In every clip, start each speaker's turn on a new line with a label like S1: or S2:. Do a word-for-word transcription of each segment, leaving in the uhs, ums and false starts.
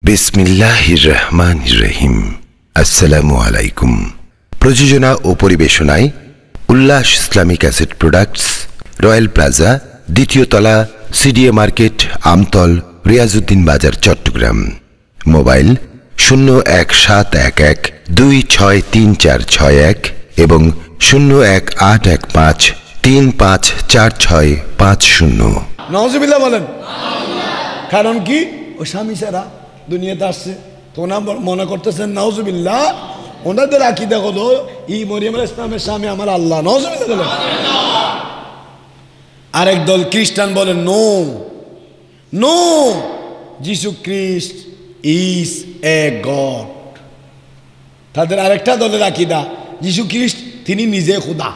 S1: বিসমিল্লাহির রহমানির রহিম। আসসালামু আলাইকুম। প্রযোজনা ও পরিবেশনায় Ullash Islamic Asset Products, Royal Plaza, দ্বিতীয় তলা, সিডিএ মার্কেট, আমতল, রিয়াজউদ্দিন বাজার, চট্টগ্রাম। মোবাইল শূন্য এক সাত এক এক দুই ছয় তিন চার ছয় এক এবং শূন্য এক আট এক পাঁচ তিন পাঁচ চার ছয় পাঁচ শূন্য।
S2: নাউজুবিল্লাহ বলেন। কারণ কি, ও স্বামী সারা দুনিয়াতে আসছে, তো ওনা মনে করতেছেন নাউজুবিল্লাহ, ওনাদের আকীদা হলো ই মরিয়ম আলাইহিস সালামের স্বামী আমার আল্লাহ। নাউজুবিল্লাহ বলেন। আরেক দল খ্রিস্টান বলেন নো নো যিশু খ্রিস্ট ইজ এ গড। তাদের আরেকটা দলের আকীদা যিশু খ্রিস্ট তিনি নিজে খোদা।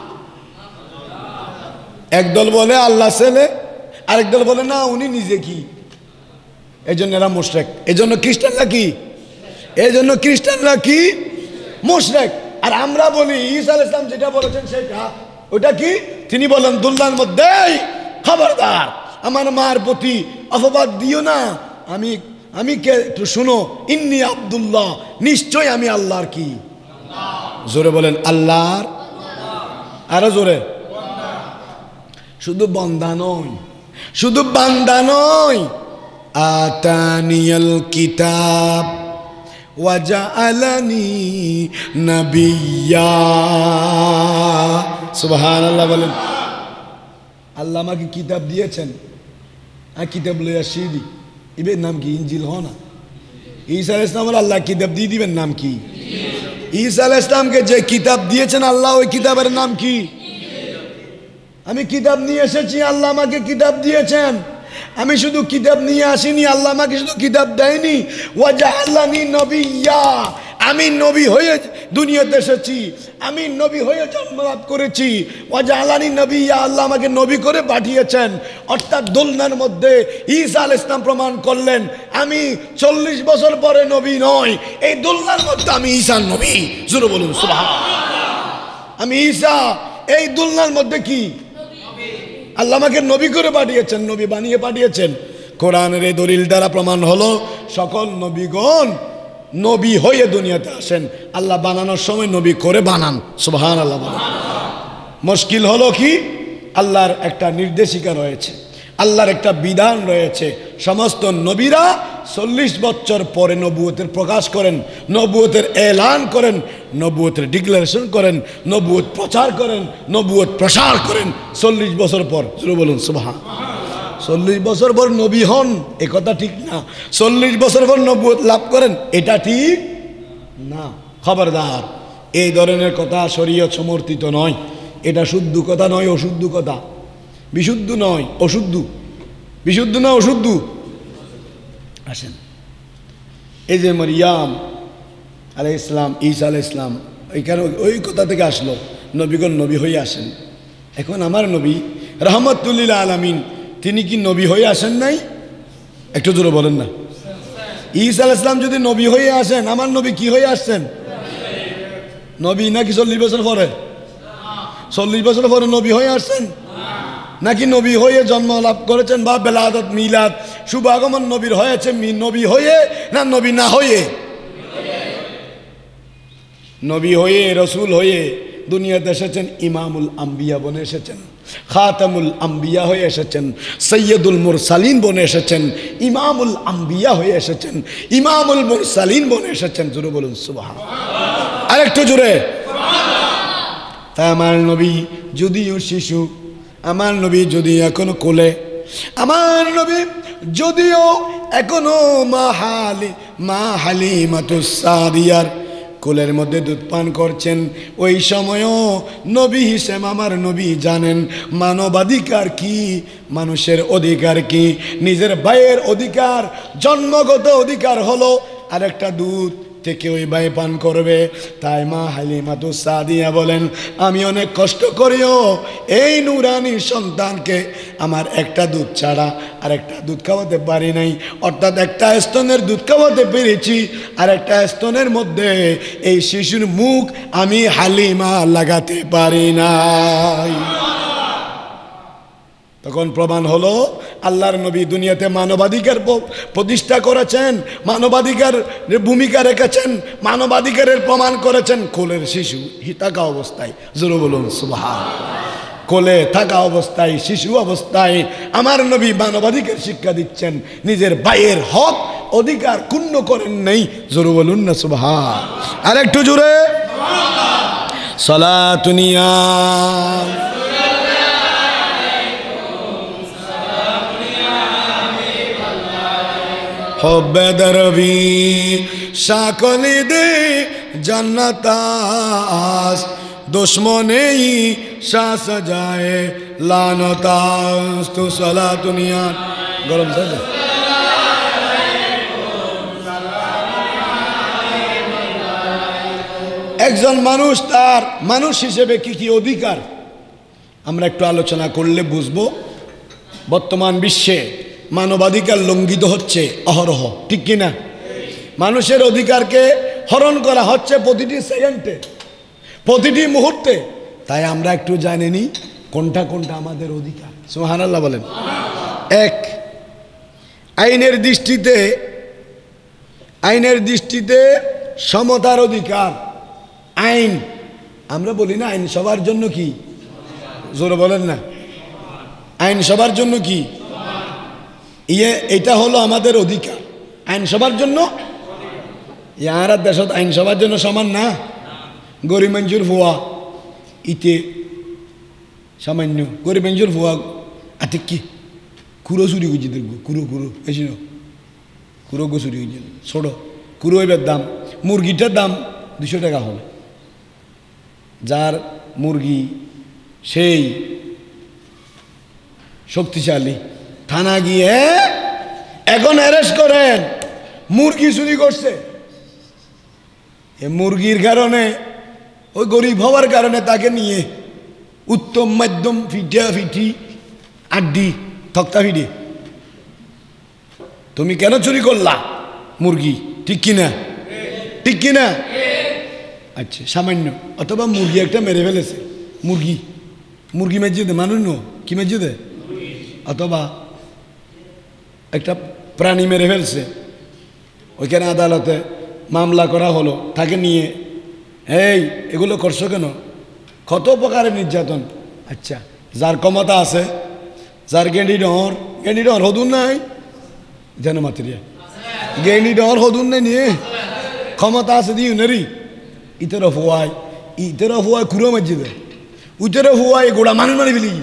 S2: এক দল বলে আল্লাহ ছেলে, আরেক দল বলে না উনি নিজে কি। এই জন্য এরা মুশরিক। এই জন্য খ্রিস্টানরা কি এই জন্য খ্রিস্টানরা কি মুশরিক। আর আমরা বলি ঈসা আলাইহিস সালাম যেটা বলেছেন সেটা, ওটা কি তিনি বলেন দুল্লার মধ্যে খবরদার আমার মার প্রতি অপবাদ দিও না। আমি আমি কে একটু শুনো, ইন্নী আব্দুল্লাহ, নিশ্চয় আমি আল্লাহর কি। জোরে বলেন আল্লাহর। আরো জোরে। শুধু বান্দা নয়, শুধু বান্দা নয়, আতানিয়াল কিতাব ওয়া জাআলানি নাবিয়্যা। সুবহানাল্লাহ বলেন। আল্লাহ আমাকে কিতাব দিয়েছেন, আর কিতাব লইয়া শিরি ইবের নাম কি ইনজিল হ না। ঈসা আলাইহিস সালামের আল্লাহ কিতাব দিয়ে দিবেন, নাম কি? ঈসা আলাইহিস সালামকে যে কিতাব দিয়েছেন আল্লাহ, ওই কিতাবের নাম কি? আমি কিতাব নিয়ে এসেছি, আল্লাহ আমাকে কিতাব দিয়েছেন। আমি শুধু কিতাব নিয়ে আসিনি, আল্লাহ আমাকে শুধু কিতাব দেয়নি, ওয়া জাআলানি নবিয়্যা, আমি নবী হয়ে দুনিয়াতে এসেছি, আমি নবী হয়ে জন্মলাভ করেছি। ওয়া জাআলানি নবিয়্যা, আল্লাহ আমাকে নবী করে পাঠিয়েছেন। অর্থাৎ দোলনার মধ্যে ঈসা আলাইহিস সালাম প্রমাণ করলেন আমি চল্লিশ বছর পরে নবী নয়, এই দোলনার মধ্যে আমি ঈসা নবী। জোরে বলুন সুবহানাল্লাহ। আমি ঈসা এই দোলনার মধ্যে কি আল্লাহ আমাকে নবী করে পাঠিয়েছেন, নবী বানিয়ে পাঠিয়েছেন। কোরআনের এই দলিল দ্বারা প্রমাণ হলো সকল নবীগণ নবী হয়ে দুনিয়াতে আসেন, আল্লাহ বানানোর সময় নবী করে বানান। সুবহানাল্লাহ বলেন। মুশকিল হলো কি, আল্লাহর একটা নির্দেশিকা রয়েছে, আল্লাহর একটা বিধান রয়েছে। সমস্ত নবীরা চল্লিশ বছর পরে নবুয়তের প্রকাশ করেন, নবুয়তের এলান করেন, নবুয়তের ডিক্লারেশন করেন, নবুয়ত প্রচার করেন, নবুয়ত প্রসার করেন চল্লিশ বছর পর। জোরে বলুন সুবহানাল্লাহ। চল্লিশ বছর পর নবী হন এ কথা ঠিক না, চল্লিশ বছর পর নবুয়ত লাভ করেন এটা ঠিক না। খবরদার, এই ধরনের কথা শরীয়ত সমর্থিত নয়। এটা শুদ্ধ কথা নয়, অশুদ্ধ কথা। বিশুদ্ধ নয়, অশুদ্ধ। বিশুদ্ধ না অশুদ্ধ। আসেন, এই যে মারিয়াম আলাইহিস সালাম, ঈসা আলাইহিস সালাম, এইখানে ওই কথা থেকে আসলো নবীগণ নবী হয়ে আসেন। এখন আমার নবী রাহমাতুল লিল আলামিন, তিনি কি নবী হয়ে আসেন নাই? একটু জোরে বলেন না। ঈসা আলাইহিস সালাম যদি নবী হয়ে আসেন, আমার নবী কি হয়ে আসছেন? নবী নাকি চল্লিশ বছর পরে? চল্লিশ বছর পরে নবী হয়ে আসছেন নাকি নবী হয়ে জন্ম লাভ করেছেন বা বেলাদত মিলাদ শুভ আগমন নবীর হয়েছে? নবী হয়ে না নবী না হয়ে? নবী হয়ে, রসুল হয়ে দুনিয়াতে এসেছেন, ইমামুল আম্বিয়া বনে এসেছেন, খাতামুল আম্বিয়া হয়ে এসেছেন, সৈয়দুল মুরসালিন বনে এসেছেন, ইমামুল আম্বিয়া হয়ে এসেছেন, ইমামুল মুরসালিন বনে এসেছেন। জোরে বলুন সুবহানাল্লাহ। আরেকটু জোরে। তাই আমার নবী যদিও শিশু, আমার নবী যদি এখনো কোলে, আমার নবী যদিও এখনো মা হালি মা হালিমাতুস সাদিয়ার কোলের মধ্যে দুধ পান করছেন, ওই সময়ও নবী হিসেবে আমার নবী জানেন মানবাধিকার কি, মানুষের অধিকার কি। নিজের ভাইয়ের অধিকার, জন্মগত অধিকার হলো আরেকটা দুধ থেকে ওই ভাই পান করবে। তাই মা হালিমাতুস সাদিয়া বলেন, আমি অনেক কষ্ট করিও এই নূরানি সন্তানকে আমার একটা দুধ ছাড়া আর একটা দুধ খাওয়াতে পারি নাই। অর্থাৎ একটা স্তনের দুধ খাওয়াতে পেরেছি, আর একটা স্তনের মধ্যে এই শিশুর মুখ আমি হালিমা লাগাতে পারি নাই। তখন প্রমাণ হলো আল্লাহর নবী দুনিয়াতে মানবাধিকার প্রতিষ্ঠা করেছেন, মানবাধিকার ভূমিকা রেখেছেন, মানবাধিকারের প্রমাণ করেছেন কোলের শিশু থাকা অবস্থায়। জোরে বলুন সুবহানাল্লাহ। কোলে থাকা অবস্থায়, শিশু অবস্থায় আমার নবী মানবাধিকার শিক্ষা দিচ্ছেন, নিজের ভাইয়ের হক অধিকার ক্ষুণ্ণ করেন নাই। জোরে বলুন না সুবহানাল্লাহ। আর একটু জোরে সালাতুনিয়া হব্বে দরবি সকলি দে জান্নাতাস দুশ্মনেই শাস যায় লানতাস। তো সালাতুনিয়া গরম থাকে। একজন মানুষ তার মানুষ হিসেবে কি কি অধিকার আমরা একটু আলোচনা করলে বুঝবো। বর্তমান বিশ্বে মানবাধিকার লঙ্ঘিত হচ্ছে অহরহ, ঠিক কিনা? মানুষের অধিকারকে হরণ করা হচ্ছে প্রতিটি সেকেন্ডে, প্রতিটি মুহূর্তে। তাই আমরা একটু জানি নি কোনটা কোনটা আমাদের অধিকার। সুবহানাল্লাহ বলেন। এক, আইনের দৃষ্টিতে আইনের দৃষ্টিতে সমতার অধিকার। আইন আমরা বলি না আইন সবার জন্য কি? জোরে বলেন না। আইন সবার জন্য কি? ইয়ে এটা হলো আমাদের অধিকার। আইন সবার জন্য। ইয়ার দেশত আইন সবার জন্য সমান না। গরিব মঞ্জুর ভুয়া ইতে সামান্য গরিব মঞ্জুর ভুয়া আতে কি কুড়ো চুরি করছি দেখবো। কুড়ো কুড়ো বেশি ন কুড়ো গো চুরি করছি ছোটো কুড়ো এবার দাম। মুরগিটার দাম দুশো টাকা হলে যার মুরগি সেই শক্তিশালী থানা গিয়ে এখন অ্যারেস্ট করেন, মুরগি চুরি করছে। এ মুরগির কারণে ওই গরিব হওয়ার কারণে তাকে নিয়ে উত্তম মাধ্যম ফিটিয়া ফিটি আড্ডি থক্তা ফিডি তুমি কেন চুরি করলা মুরগি, ঠিক কিনা? ঠিক কিনা? আচ্ছা সামান্য। অথবা মুরগি একটা মেরে ফেলেছে, মুরগি মুরগি মেজিয়ে দে মানুষ নো কি মেজিয়ে দে, অথবা একটা প্রাণী মেরে ফেলছে, ওইখানে আদালতে মামলা করা হলো, তাকে নিয়ে এই এগুলো করছো কেন? কত প্রকারের নির্যাতন। আচ্ছা যার ক্ষমতা আছে, যার গেন্ডি ডর গেন্ডি ডর হদুন নাই যেন মাতরিয়া গেন্ডি ডর হদুন নাই নিয়ে ক্ষমতা আছে দিয়ে নারি ইতের ফুয়াই ইতের ফুয়াই খুঁড়ো মারছে দেয়, উতের ফুয়াই গোড়া মানুষ মারি ফেলি।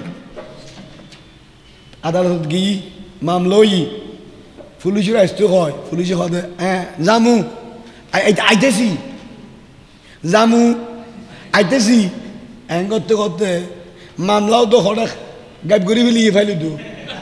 S2: আদালত গিয়ে মামলই পুলিশের আসতে হয়, পুলিশে হয় হ্যাঁ জামু আইতেছি জামু আইতেছি এন করতে করতে মামলাও তো হঠাৎ গাইব করে ফেলি ফেলি তো।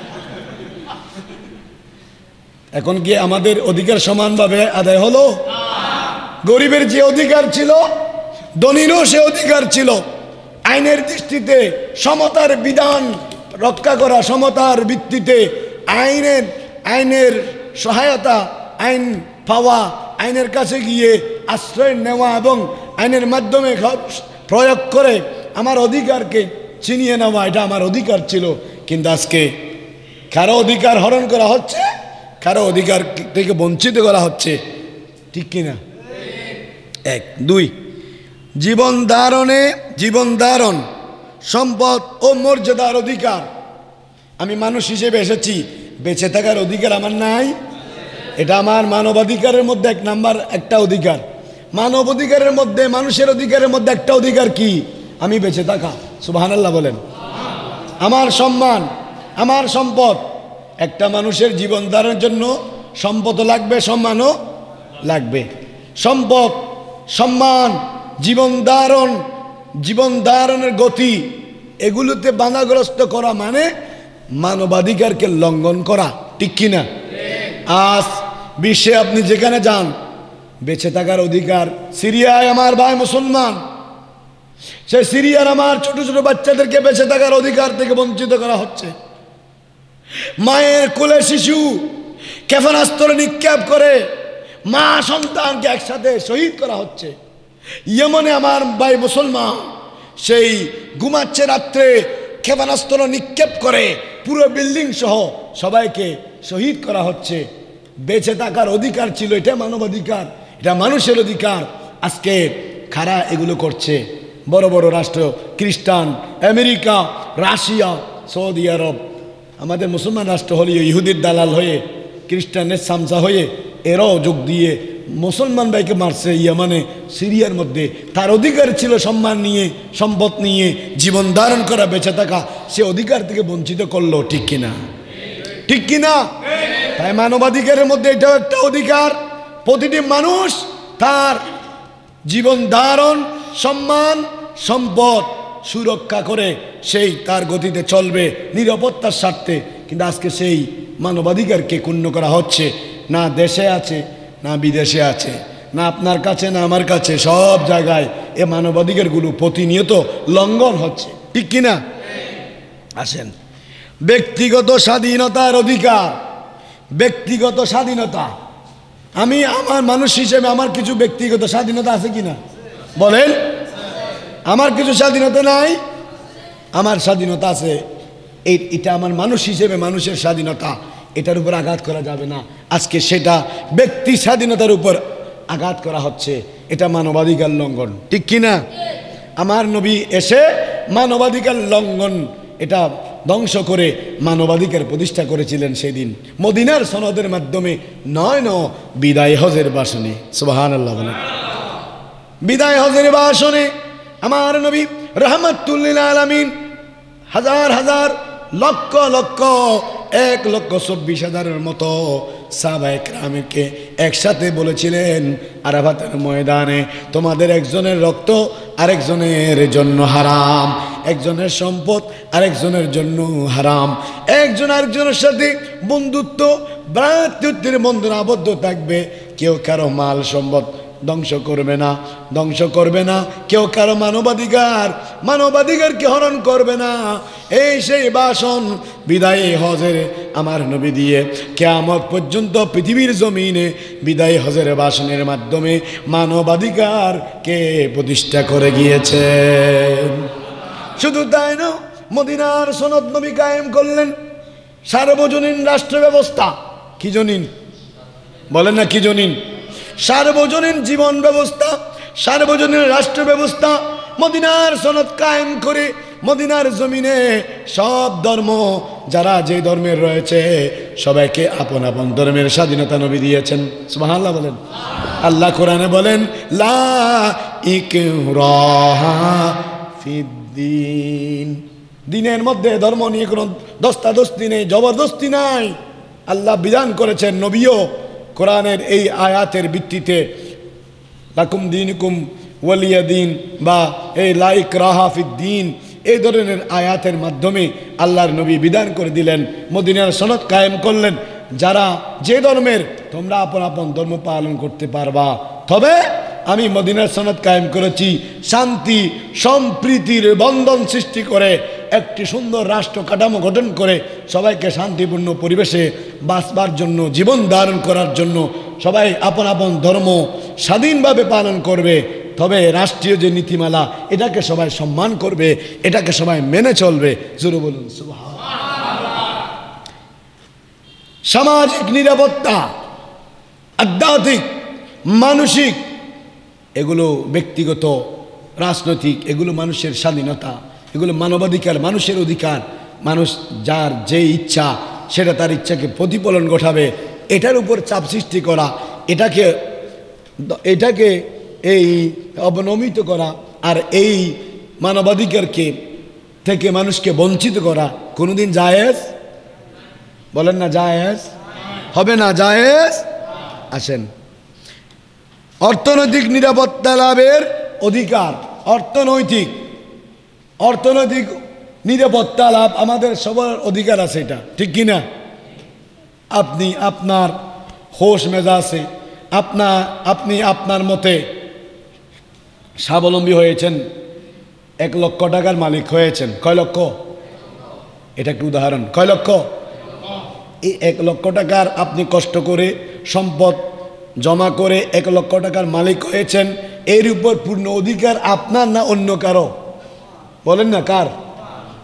S2: এখন কি আমাদের অধিকার সমানভাবে আদায় হলো? গরিবের যে অধিকার ছিল ধনীরও সে অধিকার ছিল। আইনের দৃষ্টিতে সমতার বিধান রক্ষা করা, সমতার ভিত্তিতে আইনের আইনের সহায়তা, আইন পাওয়া, আইনের কাছে গিয়ে আশ্রয় নেওয়া এবং আইনের মাধ্যমে প্রয়োগ করে আমার অধিকারকে ছিনিয়ে নেওয়া, এটা আমার অধিকার ছিল। কিন্তু আজকে কারো অধিকার হরণ করা হচ্ছে, কারো অধিকার থেকে বঞ্চিত করা হচ্ছে, ঠিক কিনা? এক। দুই, জীবন ধারণে জীবন ধারণ সম্পদ ও মর্যাদার অধিকার। আমি মানুষ হিসেবে এসেছি, বেঁচে থাকার অধিকার আমার নাই। এটা আমার মানবাধিকারের মধ্যে এক নাম্বার একটা অধিকার। মানব অধিকারের মধ্যে, মানুষের অধিকারের মধ্যে একটা অধিকার কি? আমি বেঁচে থাকা। সুবহানাল্লাহ বলেন। আমার সম্মান, আমার সম্পদ। একটা মানুষের জীবন ধারণের জন্য সম্পদও লাগবে, সম্মানও লাগবে। সম্পদ, সম্মান, জীবন ধারণ, জীবন ধারণের গতি, এগুলোতে বাধাগ্রস্ত করা মানে মানবাধিকারকে লঙ্ঘন করা, ঠিক কিনা? আজ বিশ্বে আপনি যেখানে যান, বেঁচে থাকার অধিকার। সিরিয়ায় আমার ভাই মুসলমান, সে সিরিয়ার আমার ছোট ছোট বাচ্চাদেরকে বেঁচে থাকার অধিকার থেকে বঞ্চিত করা হচ্ছে। মায়ের কোলে শিশু ক্ষেপণাস্ত্র নিক্ষেপ করে মা সন্তানকে একসাথে শহীদ করা হচ্ছে। ইয়েমনে আমার ভাই মুসলমান সেই ঘুমাচ্ছে রাত্রে ক্ষেপণাস্ত্র নিক্ষেপ করে পুরো বিল্ডিং সহ সবাইকে শহীদ করা হচ্ছে। বেঁচে থাকার অধিকার ছিল, এটা মানবাধিকার, এটা মানুষের অধিকার। আজকে খারা এগুলো করছে বড় বড় রাষ্ট্র, খ্রিস্টান, আমেরিকা, রাশিয়া, সৌদি আরব। আমাদের মুসলমান রাষ্ট্র হলেও ইহুদির দালাল হয়ে, খ্রিস্টানের সামসা হয়ে এরাও যোগ দিয়ে মুসলমান ভাইকে মারছে ইয়ামানে, সিরিয়ার মধ্যে। তার অধিকার ছিল সম্মান নিয়ে, সম্পদ নিয়ে জীবন ধারণ করা, বেঁচে থাকা, সে অধিকার থেকে বঞ্চিত করলো। ঠিক কিনা? ঠিক কিনা? তাই মানবাধিকারের মধ্যে এটাও একটা অধিকার। প্রতিটি মানুষ তার জীবন ধারণ, সম্মান, সম্পদ সুরক্ষা করে সেই তার গতিতে চলবে নিরাপত্তার স্বার্থে। কিন্তু আজকে সেই মানবাধিকারকে ক্ষুণ্ণ করা হচ্ছে। না দেশে আছে, না বিদেশে আছে, না আপনার কাছে, না আমার কাছে, সব জায়গায় এ মানবাধিকারগুলো প্রতিনিয়ত লঙ্ঘন হচ্ছে। ঠিক কিনা? আসেন, ব্যক্তিগত স্বাধীনতার অধিকার, ব্যক্তিগত স্বাধীনতা। আমি আমার মানুষ হিসেবে আমার কিছু ব্যক্তিগত স্বাধীনতা আছে কিনা বলেন? আমার কিছু স্বাধীনতা নাই? আমার স্বাধীনতা আছে। এই এটা আমার মানুষ হিসেবে মানুষের স্বাধীনতা, এটার উপর আঘাত করা যাবে না। আজকে সেটা ব্যক্তি স্বাধীনতার উপর আঘাত করা হচ্ছে। এটা মানবাধিকার লঙ্ঘন। ঠিক কিনা? আমার নবী এসে মানবাধিকার লঙ্ঘন এটা ধ্বংস করে মানবাধিকার প্রতিষ্ঠা করেছিলেন সেদিন মদিনার সনদের মাধ্যমে। নয় ন বিদায় হজের ভাষণে, সুবহানাল্লাহ বলেন। বিদায় হজের ভাষণে আমার নবী রাহমাতুল লিল আলামিন হাজার হাজার লক্ষ লক্ষ এক লক্ষ চব্বিশ হাজারের মতো সাহাবায়ে কেরামকে একসাথে বলেছিলেন, আরাফাতের ময়দানে তোমাদের একজনের রক্ত আরেকজনের জন্য হারাম, একজনের সম্পদ আরেকজনের জন্য হারাম, একজন আরেকজনের সাথে বন্ধুত্ব ভ্রাতৃত্বের বন্ধনে আবদ্ধ থাকবে, কেউ কারো মাল সম্পদ ধ্বংস করবে না, ধ্বংস করবে না, কেউ কারো মানবাধিকার মানবাধিকারকে হরণ করবে না। এই সেই ভাষণ বিদায় হজের আমার নবী দিয়ে কিয়ামত পর্যন্ত পৃথিবীর জমিনে বিদায় হজের ভাষণের মাধ্যমে মানবাধিকারকে প্রতিষ্ঠা করে গিয়েছেন। শুধু তাই না, মদিনার সনদ নবী কায়েম করলেন সার্বজনীন রাষ্ট্র ব্যবস্থা। কি জনীন বলেন না? কি জনীন? সার্বজনীন জীবন ব্যবস্থা, সার্বজনীন রাষ্ট্র ব্যবস্থা মদিনার সনদ কায়েম করে মদিনার জমিনে সব ধর্ম যারা যে ধর্মের রয়েছে সবাইকে আপন আপন ধর্মের স্বাধীনতা নবী দিয়েছেন। সুবহানাল্লাহ বলেন। আল্লাহ কোরআনে বলেন, লা ইকরাহা ফিদ্দিন, দিনের মধ্যে ধর্ম নিয়ে কোনো দস্তাদস্তি নেই, জবরদস্তি নাই। আল্লাহ বিধান করেছেন, নবীও কোরআনের এই আয়াতের ভিত্তিতে লাকুম দীনুকুম ওয়ালিয়া দিন বা এই লা ইকরাহা ফিদ্দিন এই ধরনের আয়াতের মাধ্যমে আল্লাহর নবী বিধান করে দিলেন, মদিনার সনদ কায়েম করলেন, যারা যে ধর্মের তোমরা আপন আপন ধর্ম পালন করতে পারবা, তবে আমি মদিনার সনদ কায়েম করেছি শান্তি সম্প্রীতির বন্ধন সৃষ্টি করে একটি সুন্দর রাষ্ট্র কাঠামো গঠন করে সবাইকে শান্তিপূর্ণ পরিবেশে বাঁচবার জন্য, জীবন ধারণ করার জন্য সবাই আপন আপন ধর্ম স্বাধীনভাবে পালন করবে। তবে রাষ্ট্রীয় যে নীতিমালা এটাকে সবাই সম্মান করবে, এটাকে সবাই মেনে চলবে। জোরে বলুন সুবহানাল্লাহ। সামাজিক নিরাপত্তা, আধ্যাত্মিক, মানসিক, এগুলো ব্যক্তিগত, রাজনৈতিক, এগুলো মানুষের স্বাধীনতা, এগুলো মানবাধিকার, মানুষের অধিকার। মানুষ যার যে ইচ্ছা সেটা তার ইচ্ছাকে প্রতিফলন ঘটাবে, এটার উপর চাপ সৃষ্টি করা, এটাকে এটাকে এই অবনমিত করা আর এই মানবাধিকারকে থেকে মানুষকে বঞ্চিত করা কোনোদিন জায়েজ? বলেন না জায়েজ? হবে না জায়েজ। আসেন, অর্থনৈতিক নিরাপত্তা লাভের অধিকার, অর্থনৈতিক অর্থনৈতিক নিরাপত্তা লাভ আমাদের সবার অধিকার আছে, এটা ঠিক কিনা? আপনি আপনার হোশ মেজাজে আপনা আপনি আপনার মতে স্বাবলম্বী হয়েছেন, এক লক্ষ টাকার মালিক হয়েছেন। কয় লক্ষ? এটা একটু উদাহরণ। কয় লক্ষ? এই এক লক্ষ টাকার আপনি কষ্ট করে সম্পদ জমা করে এক লক্ষ টাকার মালিক হয়েছেন, এর উপর পূর্ণ অধিকার আপনার না অন্য কারো? বলেন না কার?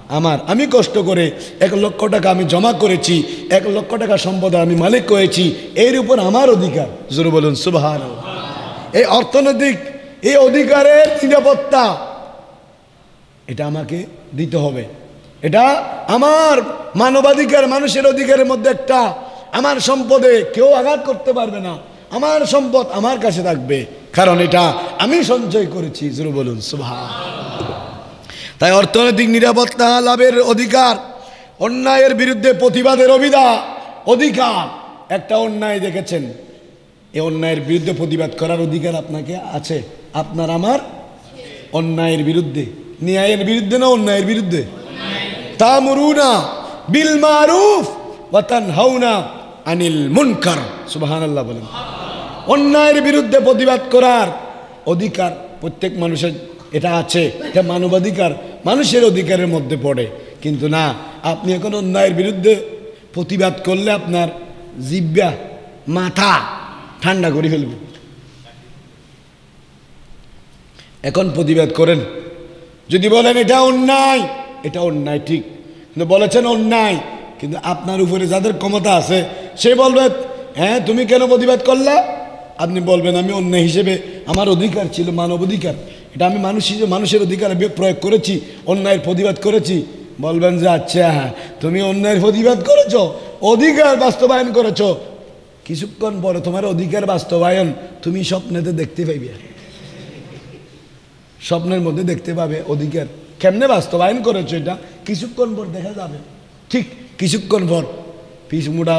S2: আমার, আমি কষ্ট করে এক লক্ষ টাকা আমি জমা করেছি, এক লক্ষ টাকা সম্পদের আমি মালিক হয়েছি, এর উপর আমার অধিকার। জোরে বলুন সুবহানাল্লাহ। এই অর্থনৈতিক এই অধিকারের নিরাপত্তা এটা আমাকে দিতে হবে। এটা আমার মানবাধিকার, মানুষের অধিকারের মধ্যে একটা। আমার সম্পদে কেউ আঘাত করতে পারবে না, আমার সম্পদ আমার কাছে থাকবে, কারণ এটা আমি সঞ্চয় করেছি। জোরে বলুন সুবহানাল্লাহ। তাই অর্থনৈতিক নিরাপত্তা লাভের অধিকার, অন্যায়ের বিরুদ্ধে প্রতিবাদের অভিধা অধিকার। একটা অন্যায় দেখেছেন, এই অন্যায়ের বিরুদ্ধে প্রতিবাদ করার অধিকার আপনাকে আছে, আপনার আমার। অন্যায়ের বিরুদ্ধে, ন্যায়ের বিরুদ্ধে না অন্যায়ের বিরুদ্ধে। তা'মুরুনা বিল মারুফ ওয়া তানহাউনা আনিল মুনকার। সুবহানাল্লাহ বলেন। অন্যায়ের বিরুদ্ধে প্রতিবাদ করার অধিকার প্রত্যেক মানুষের এটা আছে, এটা মানবাধিকার, মানুষের অধিকারের মধ্যে পড়ে। কিন্তু না, আপনি এখন অন্যায়ের বিরুদ্ধে প্রতিবাদ করলে আপনার জিহ্বা, মাথা ঠান্ডা করে ফেলবে। এখন প্রতিবাদ করেন, যদি বলেন এটা অন্যায়, এটা অন্যায় ঠিক, কিন্তু বলেছেন অন্যায়, কিন্তু আপনার উপরে যাদের ক্ষমতা আছে সে বলবে হ্যাঁ তুমি কেন প্রতিবাদ করলা? আপনি বলবেন আমি অন্যায় হিসেবে আমার অধিকার ছিল, মানব অধিকার, এটা আমি মানুষ হিসেবে মানুষের অধিকার প্রয়োগ করেছি, অন্যায়ের প্রতিবাদ করেছি। বলবেন যে আচ্ছা তুমি অন্যায়ের প্রতিবাদ করেছো, অধিকার বাস্তবায়ন করেছো, কিছুক্ষণ পরে তোমার অধিকার বাস্তবায়ন তুমি স্বপ্নেতে দেখতে পাইবে, স্বপ্নের মধ্যে দেখতে পাবে অধিকার কেমনে বাস্তবায়ন করেছো, এটা কিছুক্ষণ পর দেখা যাবে। ঠিক কিছুক্ষণ পর পিছ মুড়া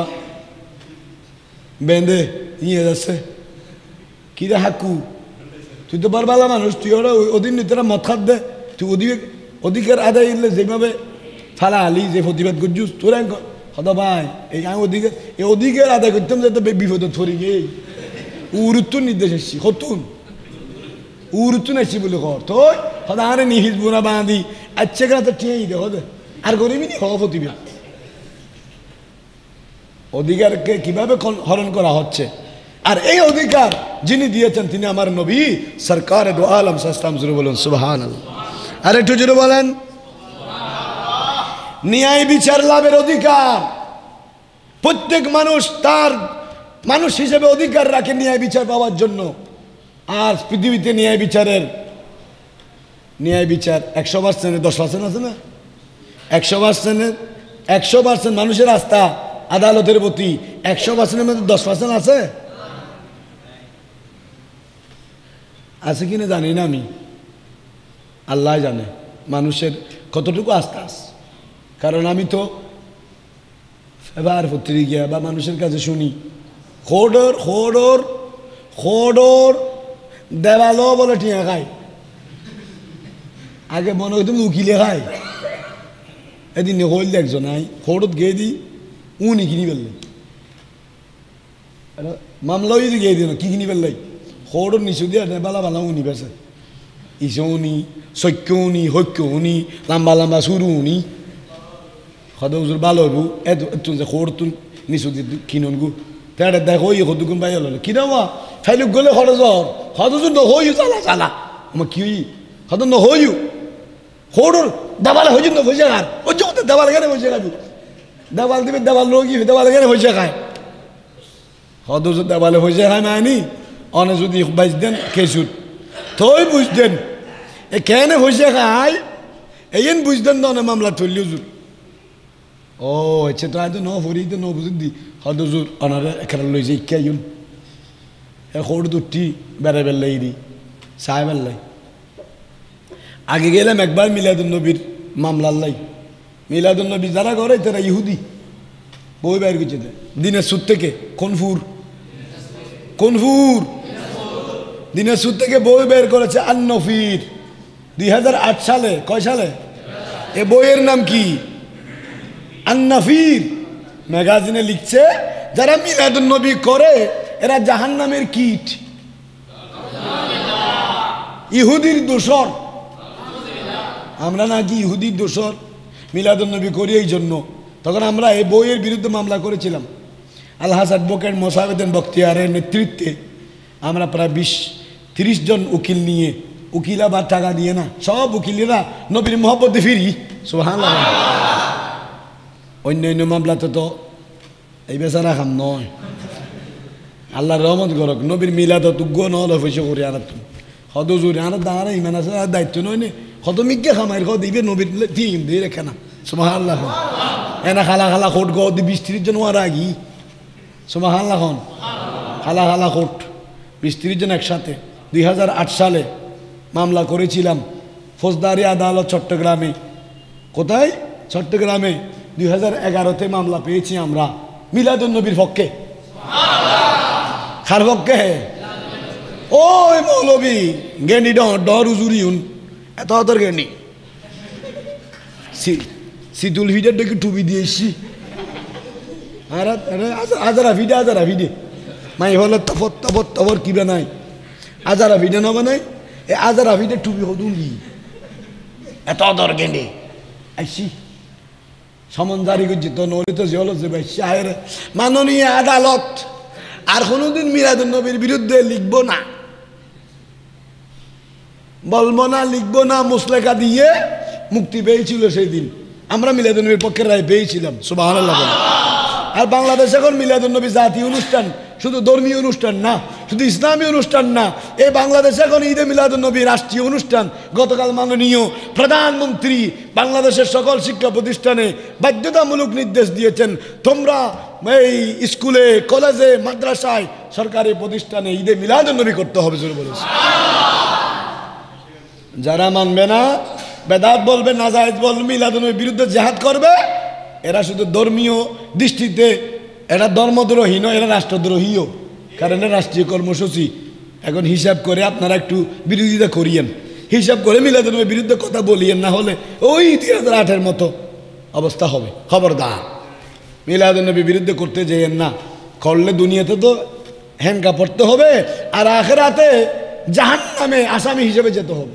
S2: বেঁধে নিয়ে যাচ্ছে, কিরে হাকু তুই তো বরবালা মানুষ, তুই ওরা অধীন তোরা মত খাত দে, তুই অধিক অধিকার আদায় করলে যেভাবে ফালা আলি যে প্রতিবাদ করছিস তোরা হতো ভাই এই আমি অধিকার এই অধিকার আদায় করতাম যে বিপদ থরি গে উরুত্তর নির্দেশ এসছি হতুন উরুত্তর এসছি বলে কর তো হতো আরে নিহিজ বোনা বাঁধি আচ্ছা কেন তো ঠিক দে হতে আর গরিবই নি হওয়া প্রতিবাদ। অধিকারকে কিভাবে হরণ করা হচ্ছে, আর এই অধিকার যিনি দিয়েছেন তিনি আমার নবী সরকার দো আলম সাল্লাম। জোরে বলুন সুবহানাল্লাহ। আর একটু জোরে বলেন। ন্যায় বিচার লাভের অধিকার, প্রত্যেক মানুষ তার মানুষ হিসেবে অধিকার রাখে ন্যায় বিচার পাওয়ার জন্য। আর পৃথিবীতে ন্যায় বিচারের ন্যায় বিচার একশো পার্সেন্টের দশ পার্সেন্ট আছে না, একশো পার্সেন্টের একশো পার্সেন্ট মানুষের আস্থা আদালতের প্রতি, একশো পার্সেন্টের মধ্যে দশ পার্সেন্ট আছে আছে কিনা জানি না আমি, আল্লাহ জানে মানুষের কতটুকু আস্থা আছে। কারণ আমি তো এবার পত্রিকা বা মানুষের কাছে শুনি খোডর খোডর খোডর দেওয়ালো বলে টিয়া খায়, আগে মনে হইতো উকিলে খায়, এদিন হইল একজন আই খোডত গিয়ে দিই উনি কিনি ফেললে মামলাও যদি গিয়ে দিই না কি কিনি ফেললাই খোডর নিচু দিয়ে বালা বালা উনি বেছে ইসে উনি সৈক্য উনি হৈক্য উনি লাম্বা লাম্বা সুরু উনি সদা উজুর ভালো হবু এত যে খোড় তুল নিচু দিয়ে কিনুন গু তেড়ে দেখ হই হদুকুন বাই হলো কি দেওয়া ফাইলুক গলে খরচ হদুজুর নহইউ চালা চালা আমার কি হদ নহইউ খোড়র দেওয়ালে হইজুন না ভজে খার ওই যে দেওয়ালে কেন ভজে খাবি দেওয়াল দিবে দেওয়াল লোক দেওয়ালে কেন ভজে খায় হদুজুর দেওয়ালে ভজে খায় মানি অনে যদি বাইশ দেন কেসুর তোই বুঝতেন এ কেন ভজে খায় এই বুঝতেন না অনেক মামলা তুললি হুজুর ও আচ্ছা তো হয়তো ন ভরি তো ন বুঝুন দি হয়তো জোর অনারে এখানে লই যে ইকা ইউন এ খোড় দুটি বেড়ে বেল্লাই দি সাহেব বেল্লাই আগে গেলাম একবার মিলাদুল নবীর মামলার লাই মিলাদুল নবী যারা করে তারা ইহুদি বই বাইর করছে দিনের সুদ থেকে কনফুর কনফুর দিনের সুদ থেকে বই বের করেছে আন্নফির দুই হাজার আট সালে কয় সালে এ বইয়ের নাম কি আন্নাফির ম্যাগাজিনে লিখছে যারা মিলাদুন নবী করে এরা জাহান্নামের কীট ইহুদির দোসর আমরা নাকি ইহুদির দোসর মিলাদুন নবী করি এই জন্য তখন আমরা এই বইয়ের বিরুদ্ধে মামলা করেছিলাম আলহাজ অ্যাডভোকেট মোসাবেদিন বখতিয়ারের নেতৃত্বে আমরা প্রায় বিশ তিরিশ জন উকিল নিয়ে উকিল আবার টাকা দিয়ে না, সব উকিলেরা নবীর মহব্বতে ফিরি। সুবহানাল্লাহ। অন্য অন্য মামলাতে তো এই বেচারা খাম নয়। আল্লাহর রহমত করক, নবীর মিলাদ তুগ্য নহলে পয়সা করে আর হদ জোরে আর দাঁড়া ইমান আছে আর দায়িত্ব নয় নে কত মিজ্ঞে খামাই খ দিবে নবীর টিম দিয়ে রেখে না। সুবহানাল্লাহ। এনা খালা খালা খোট গ দি বিশ ত্রিশ জন ওয়ার আগি। সুবহানাল্লাহ। খালা খালা খোট বিশ ত্রিশ জন একসাথে দুই হাজার আট সালে মামলা করেছিলাম ফৌজদারি আদালত চট্টগ্রামে। কোথায়? চট্টগ্রামে। দুই হাজার এগারোতে মামলা পেয়েছি আমরা মিলাদুন নবীর পক্ষে। কার পক্ষে? ওই মৌলবী গেন্ডি ডর উজুরি উন এত অতর গেন্ডি সিদুল ভিডের ডেকে টুপি দিয়ে এসছি আর আজারা ভিডে আজারা ভিডে মাই হলে তফর তফর তফর কিবে নাই আজারা ভিডে না বানাই এ আজারা ভিডে টুপি হদুন লি এত অতর গেন্ডি আইসি সমন জারি করছি তো নলি তো যে হলো যে ভাই শাহের মাননীয় আদালত আর কোনোদিন মিলাদুন নবীর বিরুদ্ধে লিখবো না, বলবো না, লিখবো না। মুসলেখা দিয়ে মুক্তি পেয়েছিল সেই দিন আমরা মিলাদুন নবীর পক্ষের রায় পেয়েছিলাম। সুবহানাল্লাহ। আর বাংলাদেশ এখন মিলাদুন নবী জাতীয় অনুষ্ঠান, শুধু ধর্মীয় অনুষ্ঠান না, শুধু ইসলামী অনুষ্ঠান না, এই বাংলাদেশ এখন ঈদে মিলাদুন নবী রাষ্ট্রীয় অনুষ্ঠান। গতকাল মাননীয় প্রধানমন্ত্রী বাংলাদেশের সকল শিক্ষা প্রতিষ্ঠানে বাধ্যতামূলক নির্দেশ দিয়েছেন, তোমরা এই স্কুলে কলেজে মাদ্রাসায় সরকারি প্রতিষ্ঠানে ঈদে মিলাদুন নবী করতে হবে। জোরে বলেছে। যারা মানবে না, বেদাত বলবে, নাজায়েজ বলবে, মিলাদুন নবীর বিরুদ্ধে জিহাদ করবে, এরা শুধু ধর্মীয় দৃষ্টিতে এরা ধর্মদ্রোহী নয়, এরা রাষ্ট্রদ্রোহীও। কারণ এরা রাষ্ট্রীয় কর্মসূচি। এখন হিসাব করে আপনারা একটু বিরোধিতা করিয়েন, হিসাব করে মিলাদুন নবীর বিরুদ্ধে কথা বলিয়েন, না হলে ওই দুই হাজার আটের মতো অবস্থা হবে। খবরদার মিলাদুন নবীর বিরুদ্ধে করতে যেয়েন না, করলে দুনিয়াতে তো হ্যাঙ্কা পড়তে হবে আর আখিরাতে জাহান্নামে আসামি হিসেবে যেতে হবে।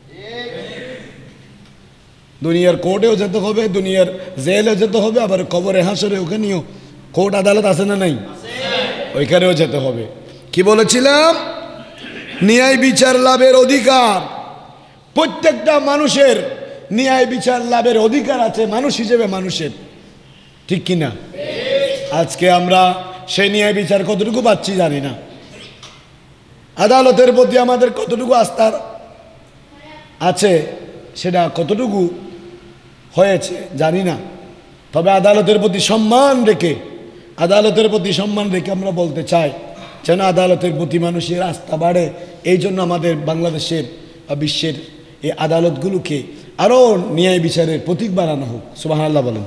S2: দুনিয়ার কোর্টেও যেতে হবে, দুনিয়ার জেলে যেতে হবে, আবার কবরে হাসরে ওখানেও কোর্ট আদালত আছে না নাই, ওইখানেও যেতে হবে। কি বলেছিলাম? ন্যায় বিচার লাভের অধিকার প্রত্যেকটা মানুষের, ন্যায় বিচার লাভের অধিকার আছে মানুষ হিসেবে মানুষের, ঠিক কিনা? আজকে আমরা সেই ন্যায় বিচার কতটুকু পাচ্ছি জানি না। আদালতের প্রতি আমাদের কতটুকু আস্থার আছে সেটা কতটুকু হয়েছে জানি না। তবে আদালতের প্রতি সম্মান রেখে, আদালতের প্রতি সম্মান রেখে আমরা বলতে চাই যেন আদালতের প্রতি মানুষের আস্থা বাড়ে। এই জন্য আমাদের বাংলাদেশের বা বিশ্বের এই আদালতগুলোকে আরও ন্যায় বিচারের প্রতীক বানানো হোক। সুবহানাল্লাহ বলেন।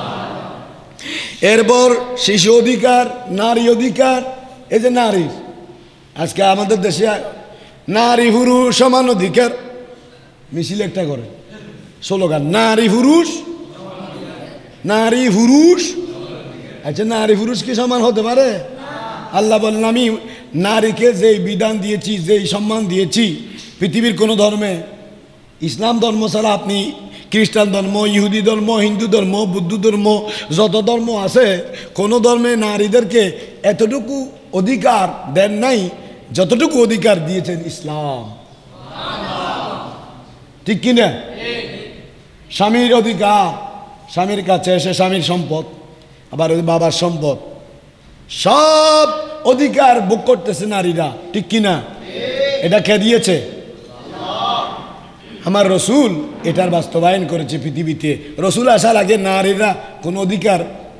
S2: এরপর শিশু অধিকার, নারী অধিকার। এই যে নারীর, আজকে আমাদের দেশে নারী পুরুষ সমান অধিকার মিছিল একটা করে স্লোগান, নারী পুরুষ, নারী পুরুষ। আচ্ছা, নারী পুরুষ কি সমান হতে পারে? আল্লাহ বলেন, আমি নারীকে যেই বিধান দিয়েছি, যেই সম্মান দিয়েছি, পৃথিবীর কোনো ধর্মে, ইসলাম ধর্ম ছাড়া আপনি খ্রিস্টান ধর্ম, ইহুদি ধর্ম, হিন্দু ধর্ম, বৌদ্ধ ধর্ম, যত ধর্ম আছে, কোনো ধর্মে নারীদেরকে এতটুকু অধিকার দেন নাই যতটুকু অধিকার দিয়েছেন ইসলাম, ঠিক কিনা? স্বামীর অধিকার, স্বামীর কাছে এসে স্বামীর সম্পদ, আবার বাবার সম্পদ, সব অধিকার ভোগ করতেছে নারীরা, ঠিক কিনা? এটা কে দিয়েছে? আমার রসুল এটার বাস্তবায়ন করেছে পৃথিবীতে। রসুল আসার আগে নারীরা কোনো অধিকার,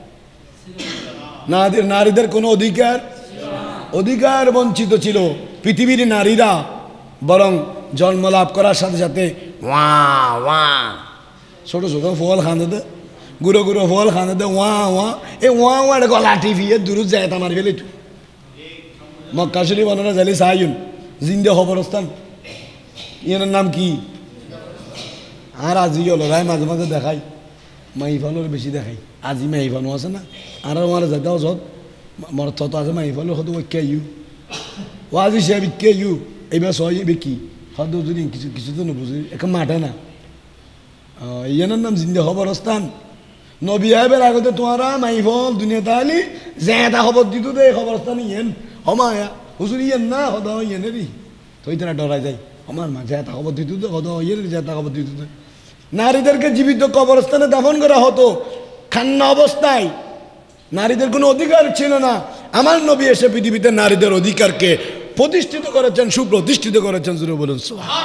S2: নারীদের কোনো অধিকার অধিকার বঞ্চিত ছিল পৃথিবীর নারীরা। বরং জন্ম লাভ করার সাথে সাথে ওয়া ওয়া ছোট ছোট ফল খাঁদে দে, গুঁড়ো গুঁড়ো ফল খাঁদে দে, ওয়া ওয়া এ ওয়া ওয়া গলা টিভিয়ে দূর যায় আমার ফেলে মক্কা শরীফ বর্ণনা জালি সাইন জিন্দে খবরস্থান, ইয়ার নাম কি? আর আজি হলো রায় মাঝে মাঝে দেখাই, মাইফানোর বেশি দেখাই। আজি মাইফানো আছে না, আর আমার যাতাও যত মর তত আছে মাইফানো হয়তো কে ইউ ও আজি সে কে ইউ এইবার সহ কি হয়তো যদি কিছু কিছু তো নবুঝি এখন মাঠে না। ইয়ার নাম জিন্দে খবরস্থান। নবী আইবের আগতে তোমারা মাইফল দুনিয়া তাহলে যে এটা খবর দিত দে খবরস্থান ইয়েন হমায়া হুজুর ইয়েন না হদা ইয়েনেরই তো ইতারা ডরাই যায় আমার মা যা থাকবো দিত তো কত ইয়ে যা থাকবো দিত নারীদেরকে জীবিত কবরস্থানে দাফন করা হতো খান্না অবস্থায় নারীদের কোনো অধিকার ছিল না আমার নবী এসে পৃথিবীতে নারীদের অধিকারকে প্রতিষ্ঠিত করেছেন সুপ্রতিষ্ঠিত করেছেন জুড়ে বলুন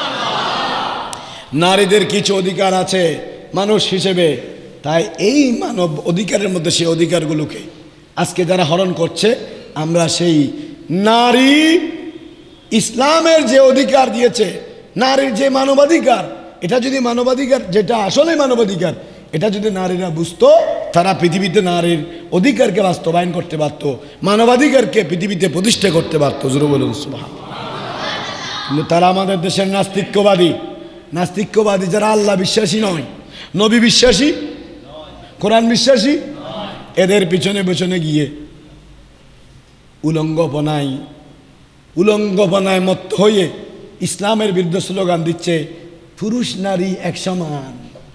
S2: নারীদের কিছু অধিকার আছে মানুষ হিসেবে তাই এই মানব অধিকারের মধ্যে সেই অধিকারগুলোকে আজকে যারা হরণ করছে আমরা সেই নারী ইসলামের যে অধিকার দিয়েছে নারীর যে মানবাধিকার এটা যদি মানবাধিকার যেটা আসলে মানবাধিকার এটা যদি নারীরা বুঝতো তারা পৃথিবীতে নারীর অধিকারকে বাস্তবায়ন করতে পারতো মানবাধিকারকে পৃথিবীতে প্রতিষ্ঠা করতে পারতো জোরে বলুন সুবহানাল্লাহ কিন্তু তারা আমাদের দেশের নাস্তিক্যবাদী নাস্তিক্যবাদী যারা আল্লাহ বিশ্বাসী নয় নবী বিশ্বাসী কোরআন বিশ্বাসী এদের পিছনে পিছনে গিয়ে উলঙ্গপনায় উলঙ্গপনায় মত্ত হয়ে ইসলামের বিরুদ্ধে স্লোগান দিচ্ছে পুরুষ নারী এক সমান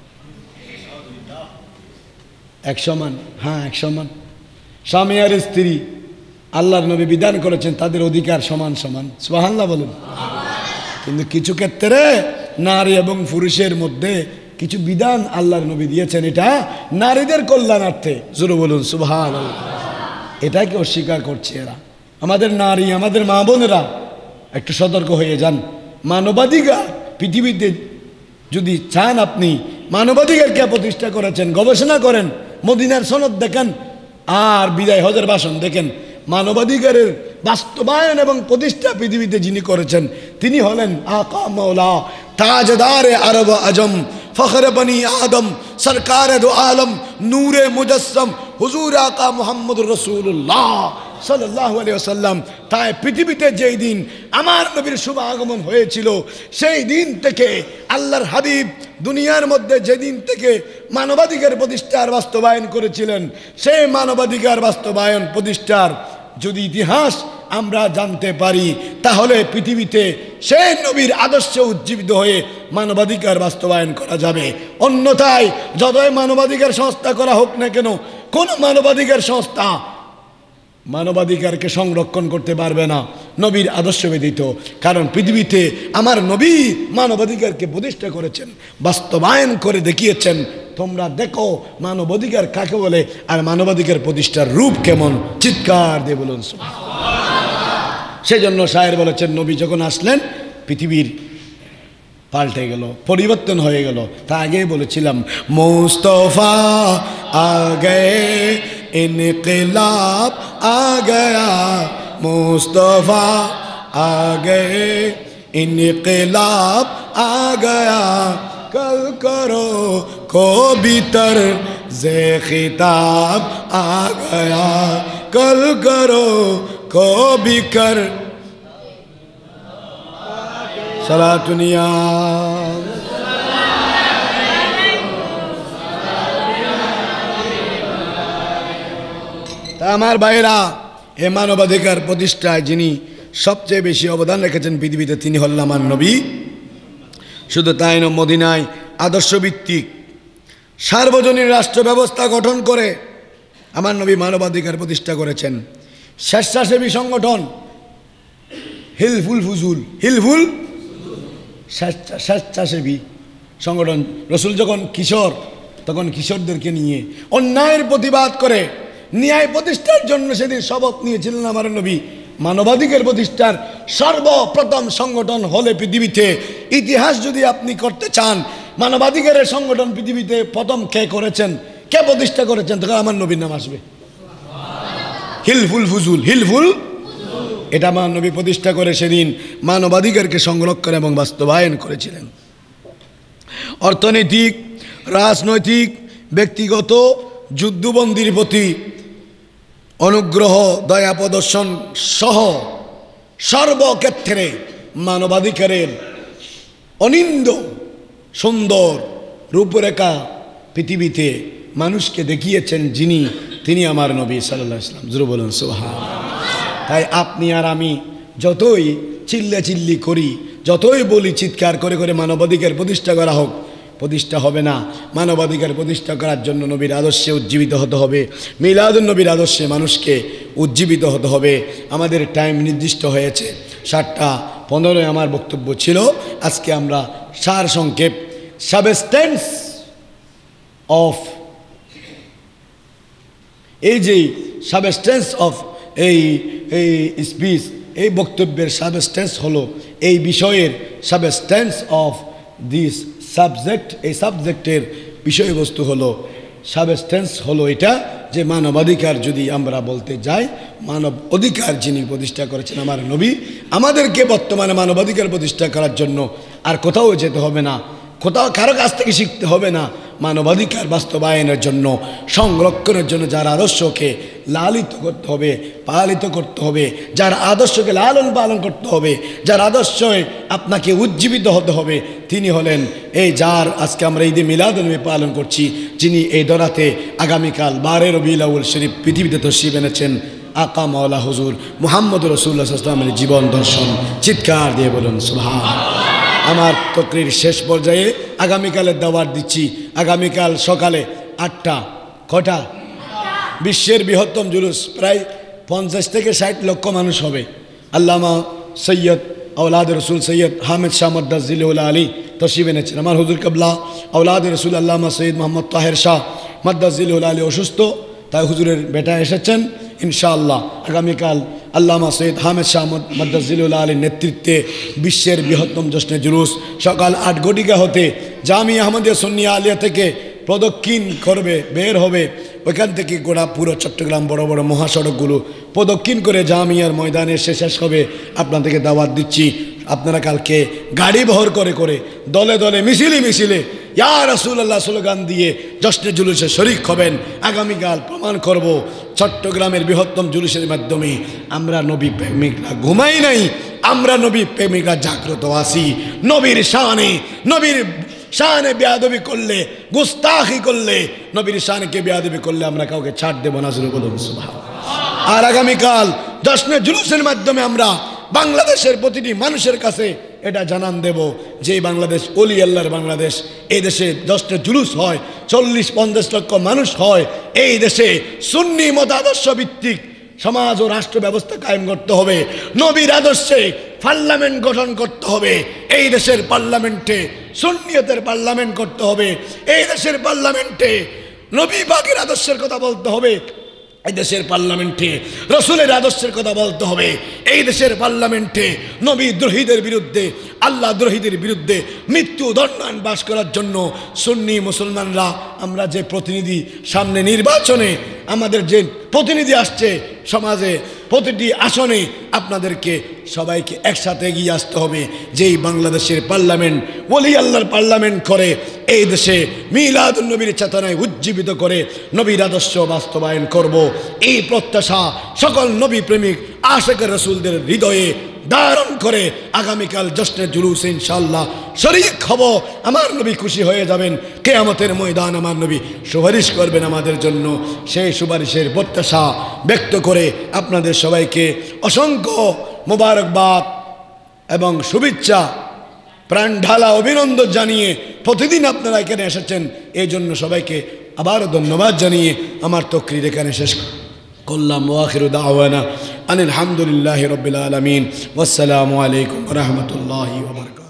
S2: এক সমান হ্যাঁ এক সমান স্বামী আর স্ত্রী আল্লাহর নবী বিধান করেছেন তাদের অধিকার সমান সমান সুবহানাল্লাহ বলুন কিন্তু কিছু ক্ষেত্রে নারী এবং পুরুষের মধ্যে কিছু বিধান আল্লাহর নবী দিয়েছেন এটা নারীদের কল্যাণার্থে জোরে বলুন সুবহানাল্লাহ এটাকে অস্বীকার করছে এরা আমাদের নারী আমাদের মা বোনেরা একটু সতর্ক হয়ে যান মানবাধিকার পৃথিবীতে যদি চান আপনি মানবাধিকারকে প্রতিষ্ঠা করেছেন গবেষণা করেন মদিনার সনদ দেখেন আর বিদায় হজের ভাষণ দেখেন মানবাধিকারের বাস্তবায়ন এবং প্রতিষ্ঠা পৃথিবীতে যিনি করেছেন তিনি হলেন আকা মৌলা তাজদারে আরব আজম ফখর বনি আদম সরকার দো আলম নূরে মুজস্সম হুজুর আকা মুহাম্মদুর রাসূলুল্লাহ সাল্লাল্লাহু আলাইহি ওয়াসাল্লাম তাই পৃথিবীতে যেই দিন আমার নবীর শুভ আগমন হয়েছিল সেই দিন থেকে আল্লাহর হাবিব দুনিয়ার মধ্যে যেদিন থেকে মানবাধিকার প্রতিষ্ঠার বাস্তবায়ন করেছিলেন সেই মানবাধিকার বাস্তবায়ন প্রতিষ্ঠার যদি ইতিহাস আমরা জানতে পারি তাহলে পৃথিবীতে সেই নবীর আদর্শে উজ্জীবিত হয়ে মানবাধিকার বাস্তবায়ন করা যাবে অন্যথায় যতই মানবাধিকার সংস্থা করা হোক না কেন কোন মানবাধিকার সংস্থা মানবাধিকারকে সংরক্ষণ করতে পারবে না নবীর আদর্শ ব্যতীত কারণ পৃথিবীতে আমার নবী মানবাধিকারকে প্রতিষ্ঠা করেছেন বাস্তবায়ন করে দেখিয়েছেন তোমরা দেখো মানবাধিকার কাকে বলে আর মানবাধিকার প্রতিষ্ঠার রূপ কেমন চিৎকার দিয়ে বলুন সেজন্য শায়ের বলেছেন নবী যখন আসলেন পৃথিবীর পাল্টে গেল পরিবর্তন হয়ে গেল তা আগেই বলেছিলাম মুস্তাফা আগে इनकलाब आ गया मुस्तफ़ा आ गए इनकलाब आ गया कल करो को भीतर जे खिताब आ गया कल करो को भी कर सला दुनिया আমার ভাইরা এ মানবাধিকার প্রতিষ্ঠায় যিনি সবচেয়ে বেশি অবদান রেখেছেন পৃথিবীতে তিনি হলেন আমার নবী শুধু তাই নয় মদিনায় আদর্শভিত্তিক সার্বজনীন রাষ্ট্র ব্যবস্থা গঠন করে আমার নবী মানবাধিকার প্রতিষ্ঠা করেছেন স্বেচ্ছাসেবী সংগঠন হিলফুল ফুজুল হিলফুল স্বেচ্ছাসেবী সংগঠন রসুল যখন কিশোর তখন কিশোরদেরকে নিয়ে অন্যায়ের প্রতিবাদ করে ন্যায় প্রতিষ্ঠার জন্য সেদিন শপথ নিয়েছিলেন আমার নবী মানবাধিকার প্রতিষ্ঠার সর্বপ্রথম সংগঠন হলে পৃথিবীতে ইতিহাস যদি আপনি করতে চান মানবাধিকারের সংগঠন পৃথিবীতে প্রথম কে করেছেন কে প্রতিষ্ঠা করেছেন তখন আমার নবীর নাম আসবে হিলফুল ফুজুল হিলফুল এটা আমার নবী প্রতিষ্ঠা করে সেদিন মানবাধিকারকে সংরক্ষণ এবং বাস্তবায়ন করেছিলেন অর্থনৈতিক রাজনৈতিক ব্যক্তিগত যুদ্ধবন্দির প্রতি অনুগ্রহ দয়া প্রদর্শন সহ সর্বক্ষেত্রে মানবাধিকারের অনিন্দ সুন্দর রূপরেখা পৃথিবীতে মানুষকে দেখিয়েছেন যিনি তিনি আমার নবী সাল্লাল্লাহু আলাইহি ওয়াসাল্লাম জোরে বলুন সুবহানাল্লাহ তাই আপনি আর আমি যতই চিল্লা চিল্লি করি যতই বলি চিৎকার করে করে মানবাধিকার প্রতিষ্ঠা করা হোক প্রতিষ্ঠা হবে না মানবাধিকার প্রতিষ্ঠা করার জন্য নবীর আদর্শে উজ্জীবিত হতে হবে মিলাদুন নবীর আদর্শে মানুষকে উজ্জীবিত হতে হবে আমাদের টাইম নির্দিষ্ট হয়েছে সাতটা পনেরোয় আমার বক্তব্য ছিল। আজকে আমরা সার সংক্ষেপ সাবস্টেন্স অফ, এই যে সাবস্টেন্স অফ এই এই স্পিচ, এই বক্তব্যের সাবস্টেন্স হলো এই বিষয়ের সাবস্টেন্স অফ দিস সাবজেক্ট, এই সাবজেক্টের বিষয়বস্তু হলো সাবস্টেন্স হলো এটা যে মানবাধিকার যদি আমরা বলতে যাই, মানব অধিকার যিনি প্রতিষ্ঠা করেছেন আমার নবী, আমাদেরকে বর্তমানে মানবাধিকার প্রতিষ্ঠা করার জন্য আর কোথাও যেতে হবে না, কোথাও কারো কাছ থেকে শিখতে হবে না। মানবাধিকার বাস্তবায়নের জন্য, সংরক্ষণের জন্য যার আদর্শকে লালিত করতে হবে, পালিত করতে হবে, যার আদর্শকে লালন পালন করতে হবে, যার আদর্শে আপনাকে উজ্জীবিত হতে হবে, তিনি হলেন এই যার আজকে আমরা ঈদে মিলাদুন্নবী পালন করছি, যিনি এই দরাতে আগামীকাল বারে রবিউল আউয়াল শরীফ পৃথিবীতে তশরিফ এনেছেন, আকা মাওলা হুজুর মুহাম্মদ রাসূলুল্লাহ সাল্লাল্লাহু আলাইহি ওয়াসাল্লামের জীবন দর্শন। চিৎকার দিয়ে বলুন সুবহানাল্লাহ। আমার তকরির শেষ পর্যায়ে আগামীকালের দাওয়াত দিচ্ছি। আগামীকাল সকালে আটটা, কটা? বিশ্বের বৃহত্তম জুলুস, প্রায় পঞ্চাশ থেকে ষাট লক্ষ মানুষ হবে। আল্লামা সৈয়দ আওলাদ রসুল সৈয়দ হামিদ শাহ মাদ্দাজিল আলী তশরিফ এনেছেন। আমার হুজুর কাবলা আওলাদ রসুল আল্লামা সৈয়দ মোহাম্মদ তাহের শাহ মাদ্দাজিল আলী অসুস্থ, তাই হুজুরের বেটা এসেছেন। ইনশাআল্লাহ আগামীকাল আল্লামা সৈয়দ হামিদ শাহ মাদ্দাজিল আলীর নেতৃত্বে বিশ্বের বৃহত্তম জশ্নে জুলুস সকাল আট ঘটিকা হতে জামিয়া আহমদিয়া সুন্নিয়া আলিয়া থেকে প্রদক্ষিণ করবে, বের হবে। ওইখান থেকে গোড়া পুরো চট্টগ্রাম বড় বড় মহাসড়কগুলো প্রদক্ষিণ করে জামিয়ার ময়দানে এসে শেষ হবে। আপনাদেরকে দাওয়াত দিচ্ছি, আপনারা কালকে গাড়ি বহর করে করে দলে দলে মিছিলে মিছিলে ইয়া রাসূলুল্লাহ স্লোগান দিয়ে জশ্নে জুলুসে শরীক হবেন। আগামীকাল প্রমাণ করব চট্টগ্রামের বৃহত্তম জুলুসের মাধ্যমে আমরা নবী প্রেমিকরা ঘুমাই নাই, আমরা নবী প্রেমিকরা জাগ্রত আছি। নবীর শানে, নবীর শানে বেয়াদবি করলে, গুস্তাখি করলে, নবীর শানকে বেয়াদবি করলে আমরা কাউকে ছাড় দেব না। জোরে বলুন সুবহানাল্লাহ। আর আগামীকাল জশ্নে জুলুসের মাধ্যমে আমরা বাংলাদেশের প্রতিটি মানুষের কাছে এটা জানান দেব যে বাংলাদেশ ওলি আল্লাহর বাংলাদেশ। এই দেশে জশ্নে জুলুস হয়, চল্লিশ পঞ্চাশ লক্ষ মানুষ হয়। এই দেশে সুন্নি মতাদর্শ ভিত্তিক সমাজ ও রাষ্ট্র ব্যবস্থা কায়েম করতে হবে। নবীর আদর্শে পার্লামেন্ট গঠন করতে হবে। এই দেশের পার্লামেন্টে সুন্নিয়তের পার্লামেন্ট করতে হবে। এই দেশের পার্লামেন্টে নবী পাকের আদর্শের কথা বলতে হবে। এই দেশের পার্লামেন্টে রসুলের আদর্শের কথা বলতে হবে। এই দেশের পার্লামেন্টে নবী দ্রোহীদের বিরুদ্ধে, আল্লাহ দ্রোহীদের বিরুদ্ধে মৃত্যু দণ্ডায়ন বাস করার জন্য সুন্নি মুসলমানরা আমরা যে প্রতিনিধি, সামনে নির্বাচনে আমাদের যে প্রতিনিধি আসছে সমাজে প্রতিটি আসনে, আপনাদেরকে সবাইকে একসাথে এগিয়ে আসতে হবে। যেই বাংলাদেশের পার্লামেন্ট ওলি আল্লাহর পার্লামেন্ট করে এই দেশে মিলাদুন নবীর চেতনায় উজ্জীবিত করে নবীর আদর্শ বাস্তবায়ন করব, এই প্রত্যাশা সকল নবী প্রেমিক আশিকের রাসূলদের হৃদয়ে ধারণ করে আগামীকাল জশ্নে জুলুস ইনশাআল্লাহ শরীক হব। আমার নবী খুশি হয়ে যাবেন, কিয়ামতের ময়দান আমার নবী সুপারিশ করবেন আমাদের জন্য। সেই সুপারিশের প্রত্যাশা ব্যক্ত করে আপনাদের সবাইকে অসংখ্য মোবারকবাদ এবং শুভেচ্ছা, প্রাণ ঢালা অভিনন্দন জানিয়ে প্রতিদিন আপনারা এখানে এসেছেন, এই জন্য সবাইকে আবারও ধন্যবাদ জানিয়ে আমার তকরির এখানে শেষ করলাম। ওয়া আখিরু দাওয়ানা আনিল হামদুলিল্লাহি রাব্বিল আলামিন। ওয়াসসালামু আলাইকুম ওয়া রাহমাতুল্লাহি ওয়া বারাকাতুহু।